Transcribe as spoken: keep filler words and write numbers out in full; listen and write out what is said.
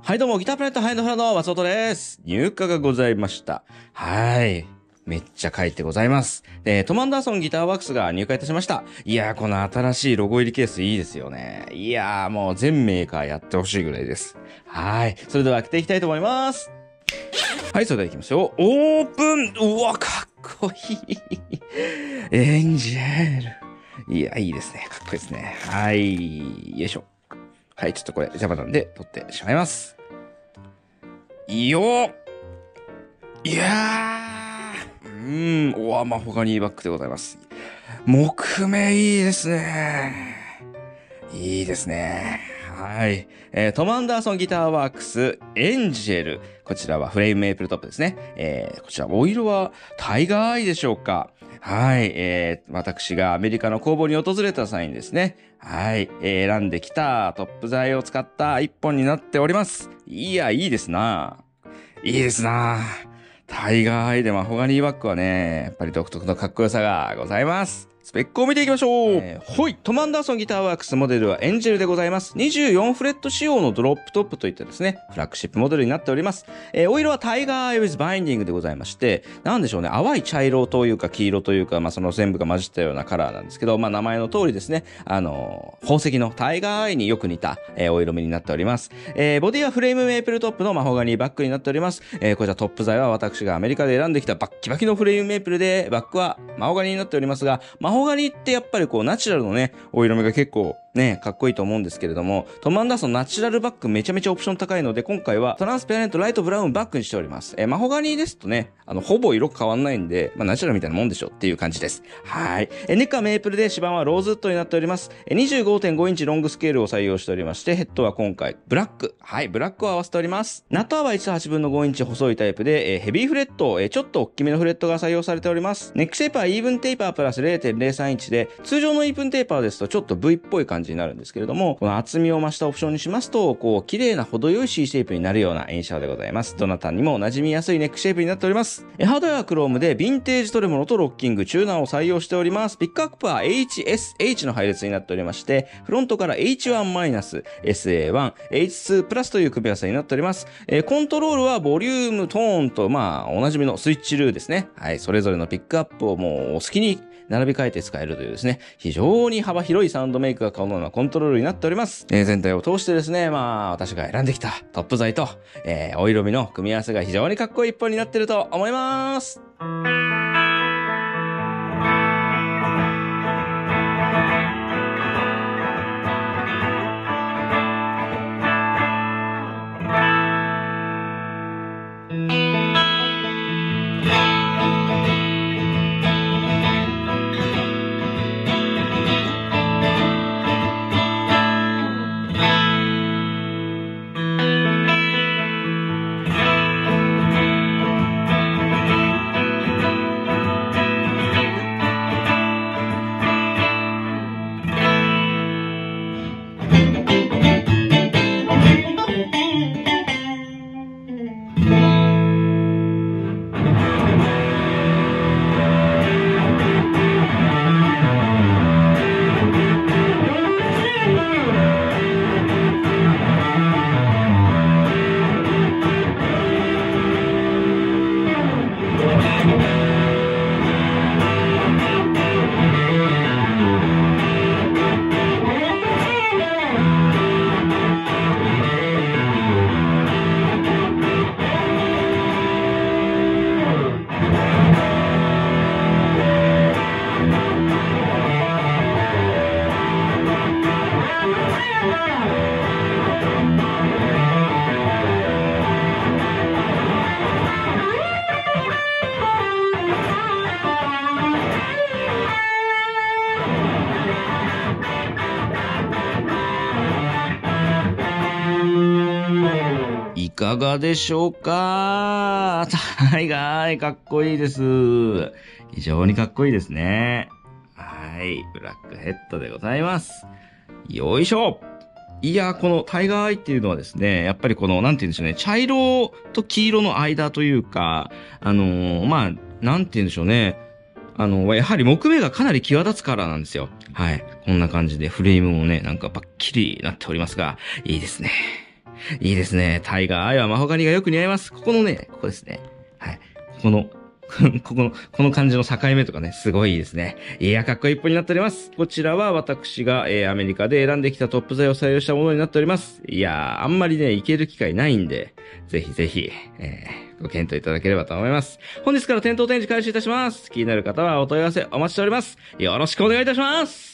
はいどうも、ギタープラネットハインドフラの松本です。入荷がございました。はい。めっちゃ書いてございます。えー、トム・アンダーソンギターワークスが入荷いたしました。いやー、この新しいロゴ入りケースいいですよね。いやー、もう全メーカーやってほしいぐらいです。はい。それでは開けていきたいと思います。はい、それでは行きましょう。オープン。うわ、かっこいい。エンジェル。いや、いいですね。かっこいいですね。はい。よいしょ。はい、ちょっとこれ邪魔なんで取ってしまいます。いいよー。いやー。うーん、おわ、マホガニーバッグでございます。木目いいですね。いいですね。はい。えー、トム・アンダーソンギターワークスエンジェル。こちらはフレームメープルトップですね。えー、こちらお色はタイガーアイでしょうか。はい。えー、私がアメリカの工房に訪れた際にですね。はい。えー、選んできたトップ材を使った一本になっております。いや、いいですな。いいですな。タイガーアイでマホガニーバッグはね、やっぱり独特のかっこよさがございます。スペックを見ていきましょう。えー、ほい。トム・アンダーソンギターワークスモデルはエンジェルでございます。にじゅうよんフレット仕様のドロップトップといったですね、フラッグシップモデルになっております。えー、お色はタイガーアイウィズバインディングでございまして、なんでしょうね、淡い茶色というか黄色というか、まあその全部が混じったようなカラーなんですけど、まあ名前の通りですね、あのー、宝石のタイガーアイによく似た、えー、お色味になっております。えー、ボディはフレームメープルトップのマホガニーバッグになっております。えー、こちらトップ材は私がアメリカで選んできたバッキバキのフレームメープルで、バッグはマホガニーになっておりますが、マホガニーってやっぱりやっぱりこうナチュラルのね、お色味が結構ね、かっこいいと思うんですけれども、トム・アンダーソンナチュラルバッグめちゃめちゃオプション高いので、今回はトランスペアレントライトブラウンバッグにしております。えー、マホガニーですとね、あの、ほぼ色変わんないんで、まあナチュラルみたいなもんでしょっていう感じです。はい。えー、ネックはメープルで、指板はローズウッドになっております。えー、にじゅうごてんごインチロングスケールを採用しておりまして、ヘッドは今回、ブラック。はい、ブラックを合わせております。ナットアはいちはちぶんのごインチ細いタイプで、えー、ヘビーフレット、えー、ちょっと大きめのフレットが採用されております。ネックシェイプはイーブンテーパープラス れいてんぜろさんインチで、通常のイーブンテーパーですとちょっと V っぽい感じになるんですけれども、この厚みを増したオプションにしますと、こう、綺麗な程よい C シェイプになるような印象でございます。どなたにも馴染みやすいネックシェイプになっております。ハードウェアはクロームで、ヴィンテージトレモロとロッキング、チューナーを採用しております。ピックアップは エイチエスエイチ の配列になっておりまして、フロントから エイチワンマイナス、エスエーワン、エイチツー プラスという組み合わせになっております。えー、コントロールはボリューム、トーンと、まあ、おなじみのスイッチルーですね。はい、それぞれのピックアップをもうお好きに並び替えて使えるというですね、非常に幅広いサウンドメイクが可能なコントロールになっております。えー、全体を通してですね、まあ、私が選んできたトップ材と、えー、お色味の組み合わせが非常にかっこいい一本になっていると思います。いかがでしょうか。はい、はい、かっこいいです。非常にかっこいいですね。はい、ブラックヘッドでございます。よいしょ。いや、このタイガーアイっていうのはですね、やっぱりこの、なんて言うんでしょうね、茶色と黄色の間というか、あのー、まあ、なんて言うんでしょうね。あの、やはり木目がかなり際立つカラーなんですよ。はい。こんな感じでフレームもね、なんかバッキリなっておりますが、いいですね。 いいですね。タイガー、愛はマホガニがよく似合います。ここのね、ここですね。はい。ここの、ここの、この感じの境目とかね、すごいいいですね。いや、かっこいい一本になっております。こちらは私が、えー、アメリカで選んできたトップ材を採用したものになっております。いやー、あんまりね、行ける機会ないんで、ぜひぜひ、えー、ご検討いただければと思います。本日から店頭展示開始いたします。気になる方はお問い合わせお待ちしております。よろしくお願いいたします。